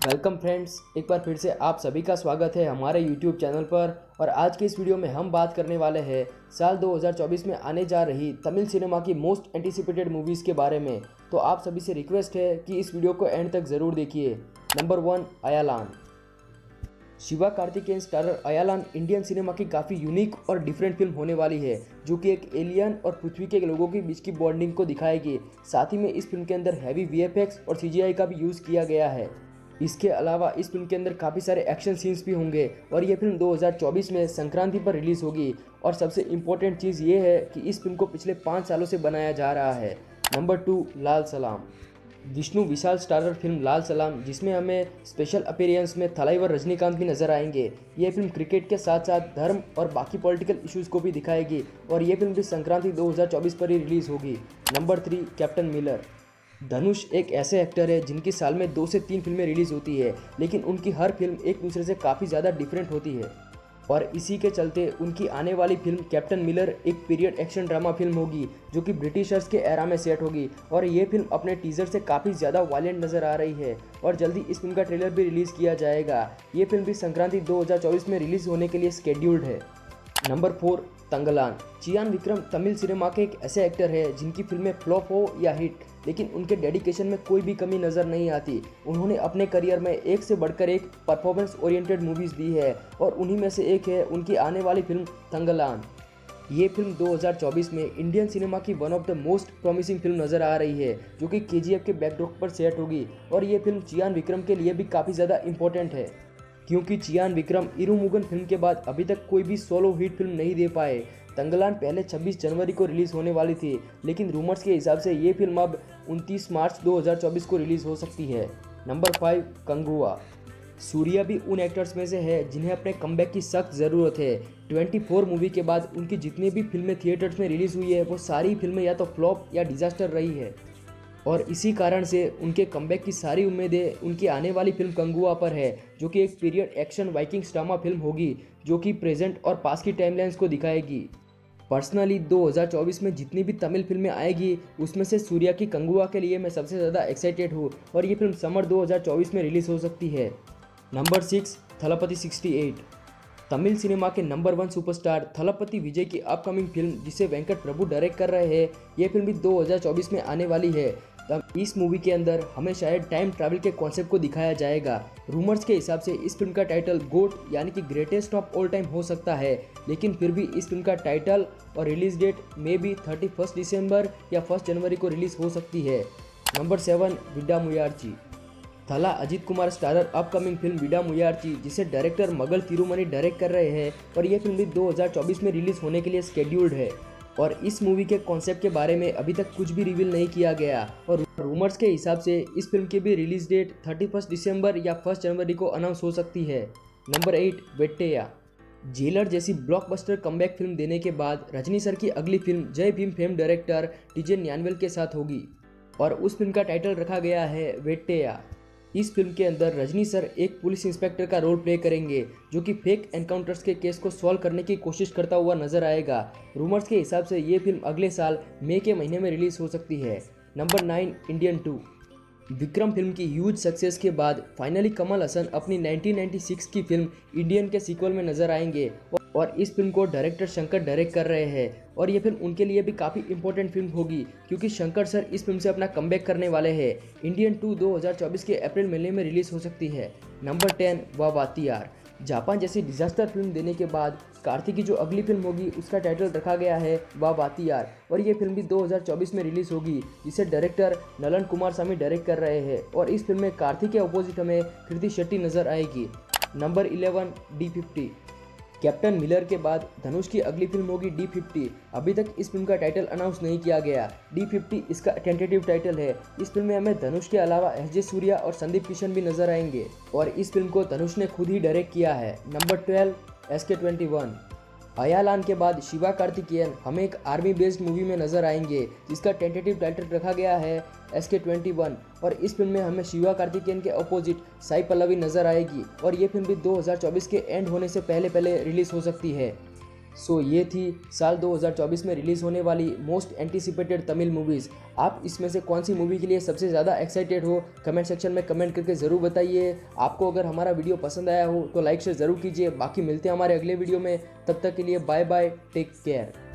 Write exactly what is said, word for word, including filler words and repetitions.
Welcome friends, एक बार फिर से आप सभी का स्वागत है हमारे यूट्यूब चैनल पर। और आज के इस वीडियो में हम बात करने वाले हैं साल दो हज़ार चौबीस में आने जा रही तमिल सिनेमा की मोस्ट एंटिसिपेटेड मूवीज़ के बारे में। तो आप सभी से रिक्वेस्ट है कि इस वीडियो को एंड तक ज़रूर देखिए। Number one, Ayalaan. Shiva Karthikeyan starrer Ayalaan Indian cinema की काफ़ी यूनिक और डिफरेंट फिल्म होने वाली है, जो कि एक एलियन और पृथ्वी के लोगों के बीच की बॉन्डिंग को दिखाएगी। साथ ही में इस फिल्म के अंदर हैवी वीएफएक्स और सीजीआई का भी यूज़ किया गया है। इसके अलावा इस फिल्म के अंदर काफ़ी सारे एक्शन सीन्स भी होंगे और ये फिल्म दो हज़ार चौबीस में संक्रांति पर रिलीज़ होगी। और सबसे इम्पोर्टेंट चीज़ ये है कि इस फिल्म को पिछले पाँच सालों से बनाया जा रहा है। Number two, Lal Salaam. Vishnu Vishal starrer film Lal Salaam, जिसमें हमें स्पेशल अपीयरेंस में थलाइवर रजनीकांत भी नजर आएंगे। ये फिल्म क्रिकेट के साथ साथ धर्म और बाकी पॉलिटिकल इश्यूज़ को भी दिखाएगी और ये फिल्म भी संक्रांति दो हज़ार चौबीस पर ही रिलीज़ होगी। Number three, captain Miller. Dhanush एक ऐसे एक्टर है जिनकी साल में दो से तीन फिल्में रिलीज़ होती है, लेकिन उनकी हर फिल्म एक दूसरे से काफ़ी ज़्यादा डिफरेंट होती है। और इसी के चलते उनकी आने वाली फिल्म कैप्टन मिलर एक पीरियड एक्शन ड्रामा फिल्म होगी, जो कि ब्रिटिशर्स के एरा में सेट होगी। और ये फिल्म अपने टीजर से काफ़ी ज़्यादा वायलेंट नज़र आ रही है और जल्दी इस फिल्म का ट्रेलर भी रिलीज़ किया जाएगा। ये फिल्म भी संक्रांति दो हज़ार चौबीस में रिलीज़ होने के लिए स्केड्यूल्ड है। Number four, Thangalaan. Chiyaan Vikram Tamil cinema के एक ऐसे एक्टर है जिनकी फिल्में फ्लॉप हो या हिट, लेकिन उनके डेडिकेशन में कोई भी कमी नज़र नहीं आती। उन्होंने अपने करियर में एक से बढ़कर एक परफॉर्मेंस ओरिएंटेड मूवीज़ दी है और उन्हीं में से एक है उनकी आने वाली फिल्म तंगलान। ये फिल्म दो हज़ार चौबीस में इंडियन सिनेमा की one of the most promising film नज़र आ रही है, जो कि केजीएफ के बैकड्रॉप पर सेट होगी। और ये फिल्म चियान विक्रम के लिए भी काफ़ी ज़्यादा इंपॉर्टेंट है, क्योंकि चियान विक्रम इरुमुगन फिल्म के बाद अभी तक कोई भी सोलो हिट फिल्म नहीं दे पाए। तंगलान पहले छब्बीस जनवरी को रिलीज़ होने वाली थी, लेकिन रूमर्स के हिसाब से ये फिल्म अब उनतीस मार्च दो हज़ार चौबीस को रिलीज़ हो सकती है। Number five, Kanguva. सूर्या भी उन एक्टर्स में से है जिन्हें अपने कमबैक की सख्त ज़रूरत है। चौबीस मूवी के बाद उनकी जितनी भी फिल्में थिएटर्स में रिलीज़ हुई है, वो सारी फिल्में या तो फ्लॉप या डिजास्टर रही है। और इसी कारण से उनके कमबैक की सारी उम्मीदें उनकी आने वाली फिल्म कंगुआ पर है, जो कि एक period action Vikings drama film होगी, जो कि प्रेजेंट और पास्ट की टाइमलाइंस को दिखाएगी। पर्सनली दो हज़ार चौबीस में जितनी भी तमिल फिल्में आएगी, उसमें से सूर्या की कंगुआ के लिए मैं सबसे ज़्यादा एक्साइटेड हूँ और ये फिल्म समर दो हज़ार चौबीस में रिलीज़ हो सकती है। Number six, Thalapathy sixty eight. Tamil cinema के number one superstar Thalapathy Vijay की अपकमिंग फिल्म, जिसे वेंकट प्रभु डायरेक्ट कर रहे हैं, ये फिल्म भी दो हज़ार चौबीस में आने वाली है। तब इस मूवी के अंदर हमें शायद टाइम ट्रैवल के कॉन्सेप्ट को दिखाया जाएगा। रूमर्स के हिसाब से इस फिल्म का टाइटल गोट यानी कि ग्रेटेस्ट ऑफ ऑल टाइम हो सकता है, लेकिन फिर भी इस फिल्म का टाइटल और release date may be thirty first दिसंबर या फर्स्ट जनवरी को रिलीज हो सकती है। Number seven, Vidaa Muyarchi. Thala Ajith Kumar starrer upcoming film Vidaa Muyarchi, जिसे डायरेक्टर मगल तिरुमनी डायरेक्ट कर रहे हैं, और ये फिल्म भी दो हज़ार चौबीस में रिलीज होने के लिए स्केड्यूल्ड है। और इस मूवी के कॉन्सेप्ट के बारे में अभी तक कुछ भी रिवील नहीं किया गया और रूमर्स के हिसाब से इस फिल्म की भी रिलीज डेट थर्टी फर्स्ट दिसंबर या फर्स्ट जनवरी को अनाउंस हो सकती है। Number eight, Vettaiyan. जेलर जैसी ब्लॉकबस्टर कमबैक फिल्म देने के बाद रजनी सर की अगली film Jai Bhim fame director TJ Gnanavel के साथ होगी और उस फिल्म का टाइटल रखा गया है वेट्टेया। इस फिल्म के अंदर रजनी सर एक पुलिस इंस्पेक्टर का रोल प्ले करेंगे, जो कि फेक एनकाउंटर्स के केस को सॉल्व करने की कोशिश करता हुआ नजर आएगा। रूमर्स के हिसाब से ये फिल्म अगले साल मई के महीने में रिलीज हो सकती है। Number nine, Indian two. Vikram film की ह्यूज सक्सेस के बाद फाइनली कमल हसन अपनी नाइनटीन नाइंटी सिक्स की फिल्म इंडियन के सीक्वल में नजर आएंगे और इस फिल्म को डायरेक्टर शंकर डायरेक्ट कर रहे हैं। और ये फिल्म उनके लिए भी काफ़ी इंपॉर्टेंट फिल्म होगी, क्योंकि शंकर सर इस फिल्म से अपना कमबैक करने वाले हैं। इंडियन टू दो हज़ार चौबीस के अप्रैल महीने में रिलीज हो सकती है। Number ten, Vaa Vaathiyaar. जापान जैसी डिजास्टर फिल्म देने के बाद कार्तिक की जो अगली फिल्म होगी, उसका टाइटल रखा गया है वावातियार और ये फिल्म भी दो हज़ार चौबीस में रिलीज होगी, जिसे डायरेक्टर नलन कुमार स्वामी डायरेक्ट कर रहे हैं। और इस फिल्म में कार्तिक के अपोजिट हमें कृति शेट्टी नजर आएगी। Number eleven, D fifty. Captain Miller के बाद धनुष की अगली फिल्म होगी डी फिफ्टी। अभी तक इस फिल्म का टाइटल अनाउंस नहीं किया गया। डी फिफ्टी इसका टेंटेटिव टाइटल है। इस फिल्म में हमें धनुष के अलावा एस जे सूर्या और संदीप किशन भी नजर आएंगे और इस फिल्म को धनुष ने खुद ही डायरेक्ट किया है। Number twelve, S K twenty one. Ayalaan के बाद शिवा कार्तिकेयन हमें एक आर्मी बेस्ड मूवी में नजर आएंगे, जिसका टेंटेटिव टाइटल रखा गया है एस के ट्वेंटी वन और इस फिल्म में हमें शिवा कार्तिकेयन के अपोजिट साई पल्लवी नजर आएगी और ये फिल्म भी दो हज़ार चौबीस के एंड होने से पहले पहले रिलीज हो सकती है। सो ये थी साल दो हज़ार चौबीस में रिलीज़ होने वाली मोस्ट एंटीसिपेटेड तमिल मूवीज़। आप इसमें से कौन सी मूवी के लिए सबसे ज़्यादा एक्साइटेड हो, कमेंट सेक्शन में कमेंट करके ज़रूर बताइए। आपको अगर हमारा वीडियो पसंद आया हो तो लाइक शेयर ज़रूर कीजिए। बाकी मिलते हैं हमारे अगले वीडियो में, तब तक के लिए बाय बाय, टेक केयर।